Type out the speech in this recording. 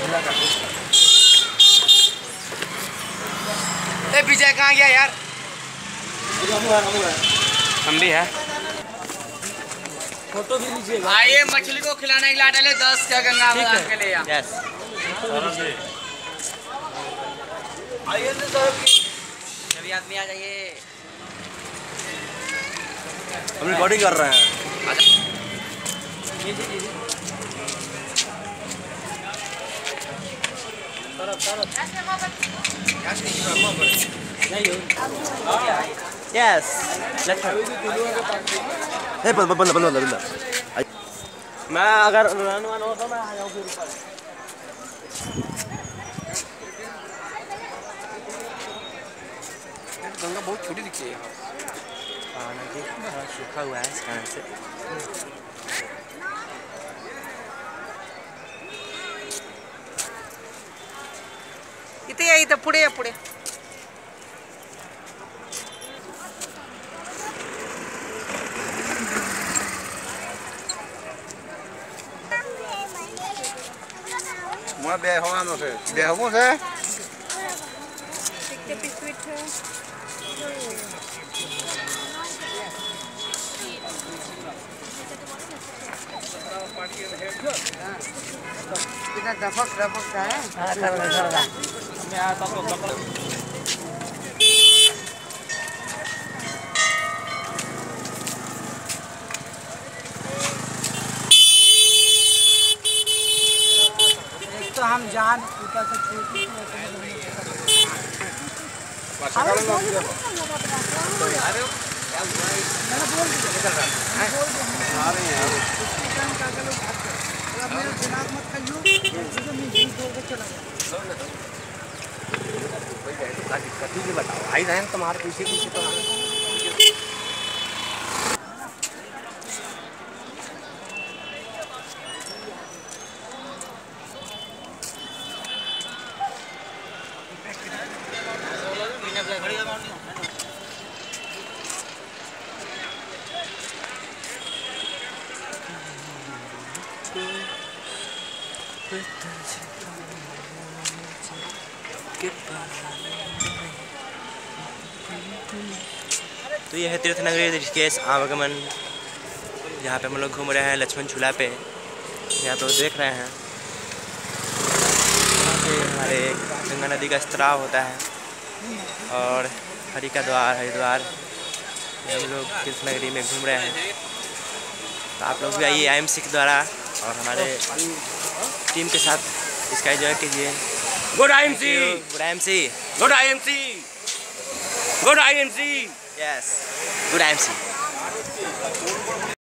ए विजय कहाँ गया यार? हम भी है। फोटो भी लीजिए। आइए मछली को खिलाने के लिए डाले 10 का गंगा मैदान के लिए। यस। आइए सभी आदमी आ जाइए। हम रिकॉर्डिंग कर रहे हैं। यस। बंद। मैं अगर रन वन हो तो मैं आ जाऊँ फिर ऊपर। गंगा बहुत छोटी दिखती है। हाँ नदी थोड़ा सूखा हुआ है इस कारण से। इतने आई तो पुड़े पुड़े। Mua bè không ăn rồi, bè không có thế. कितना दफक का है? तो हम जान ऊपर से बताओ भाई रहन तुम्हारे पीछे तो तो यह है तीर्थ नगरी ऋषिकेश आवागमन, जहाँ पे हम लोग घूम रहे हैं लक्ष्मण झूला पे। यहाँ पे देख रहे हैं हमारे गंगा नदी का स्त्राव होता है और हरिद्वार हम लोग तीर्थ नगरी में घूम रहे हैं। तो आप लोग भी आइए IMC के द्वारा और हमारे टीम के साथ इसका एंजॉय कीजिए। Good IMC. Good IMC। Good IMC. Good IMC. Yes good IMC।